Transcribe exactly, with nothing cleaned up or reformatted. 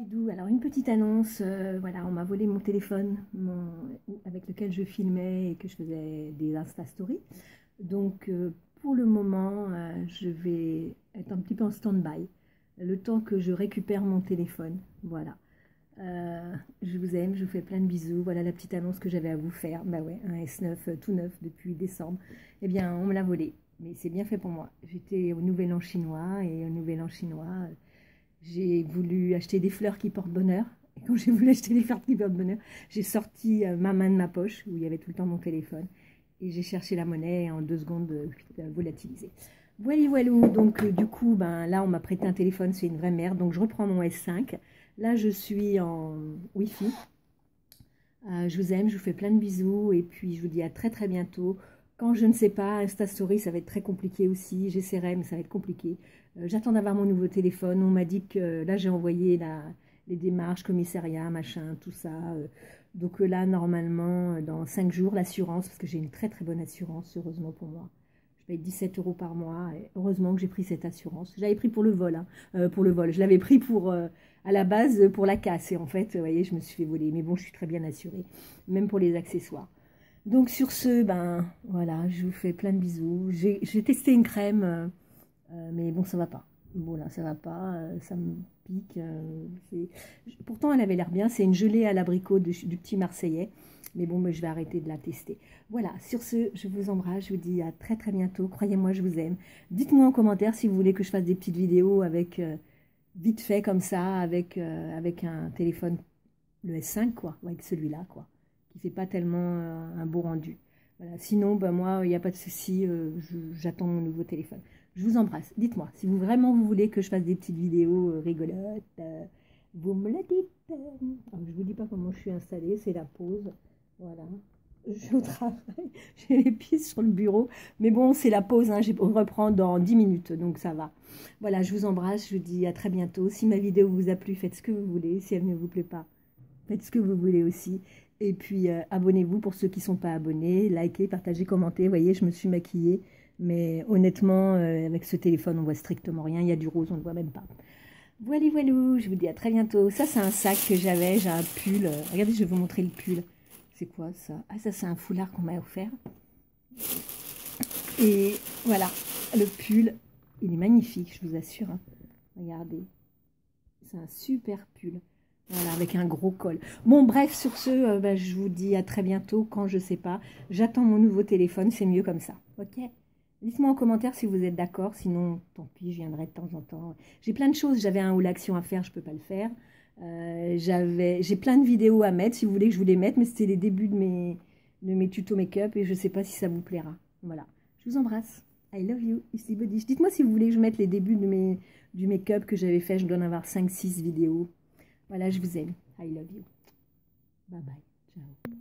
Bidou, alors une petite annonce, euh, voilà, on m'a volé mon téléphone mon, avec lequel je filmais et que je faisais des Insta Stories. Donc euh, pour le moment, euh, je vais être un petit peu en stand-by, le temps que je récupère mon téléphone. Voilà. Euh, je vous aime, je vous fais plein de bisous. Voilà la petite annonce que j'avais à vous faire. Bah ouais, un S neuf euh, tout neuf depuis décembre. Eh bien, on me l'a volé, mais c'est bien fait pour moi. J'étais au Nouvel An chinois et au Nouvel An chinois, euh, j'ai voulu acheter des fleurs qui portent bonheur. Et quand j'ai voulu acheter des fleurs qui portent bonheur, j'ai sorti euh, ma main de ma poche où il y avait tout le temps mon téléphone. Et j'ai cherché la monnaie et en deux secondes, euh, volatilisé. Voilà, voilà. Donc euh, du coup, ben, là, on m'a prêté un téléphone, c'est une vraie merde. Donc je reprends mon S cinq. Là, je suis en Wi-Fi. Euh, je vous aime, je vous fais plein de bisous. Et puis, je vous dis à très très bientôt. Quand je ne sais pas, Insta Story, ça va être très compliqué aussi. J'essaierai, mais ça va être compliqué. Euh, J'attends d'avoir mon nouveau téléphone. On m'a dit que là, j'ai envoyé la, les démarches, commissariat, machin, tout ça. Euh, donc euh, là, normalement, dans cinq jours, l'assurance, parce que j'ai une très très bonne assurance, heureusement pour moi. Je paye dix-sept euros par mois. Et heureusement que j'ai pris cette assurance. J'avais pris pour le vol, hein, euh, pour le vol. Je l'avais pris pour, euh, à la base pour la casse. Et en fait, vous voyez, je me suis fait voler. Mais bon, je suis très bien assurée, même pour les accessoires. Donc sur ce, ben voilà, je vous fais plein de bisous. J'ai testé une crème, euh, euh, mais bon, ça va pas. Bon là, ça va pas, euh, ça me pique. Euh, pourtant, elle avait l'air bien. C'est une gelée à l'abricot du, du petit Marseillais. Mais bon, mais je vais arrêter de la tester. Voilà, sur ce, je vous embrasse. Je vous dis à très très bientôt. Croyez-moi, je vous aime. Dites-moi en commentaire si vous voulez que je fasse des petites vidéos avec euh, vite fait comme ça, avec, euh, avec un téléphone, le S cinq, quoi, avec celui-là, quoi, qui fait pas tellement euh, un beau rendu. Voilà. Sinon, ben moi, il n'y a pas de souci, euh, j'attends mon nouveau téléphone. Je vous embrasse. Dites-moi, si vous vraiment vous voulez que je fasse des petites vidéos euh, rigolotes, euh, vous me le dites. Alors, je vous dis pas comment je suis installée, c'est la pause. Voilà. Je suis au travail, j'ai les pieds sur le bureau. Mais bon, c'est la pause, hein, on reprend dans dix minutes, donc ça va. Voilà, je vous embrasse, je vous dis à très bientôt. Si ma vidéo vous a plu, faites ce que vous voulez. Si elle ne vous plaît pas, faites ce que vous voulez aussi. Et puis, euh, abonnez-vous pour ceux qui ne sont pas abonnés. Likez, partagez, commentez. Vous voyez, je me suis maquillée. Mais honnêtement, euh, avec ce téléphone, on voit strictement rien. Il y a du rose, on ne voit même pas. Voilà, voilà, je vous dis à très bientôt. Ça, c'est un sac que j'avais. J'ai un pull. Regardez, je vais vous montrer le pull. C'est quoi ça? Ah, ça, c'est un foulard qu'on m'a offert. Et voilà, le pull, il est magnifique, je vous assure. Hein. Regardez. C'est un super pull. Voilà, avec un gros col. Bon, bref, sur ce, euh, bah, je vous dis à très bientôt, quand je sais pas. J'attends mon nouveau téléphone, c'est mieux comme ça, ok? Dites-moi en commentaire si vous êtes d'accord, sinon, tant pis, je viendrai de temps en temps. J'ai plein de choses, j'avais un haul action à faire, je peux pas le faire. Euh, j'avais, j'ai plein de vidéos à mettre, si vous voulez que je vous les mette, mais c'était les débuts de mes, de mes tutos make-up, et je sais pas si ça vous plaira. Voilà, je vous embrasse. I love you, ici Bodish. Dites-moi si vous voulez que je mette les débuts de mes, du make-up que j'avais fait, je dois en avoir cinq six vidéos. Voilà, je vous aime. I love you. Bye bye. Ciao.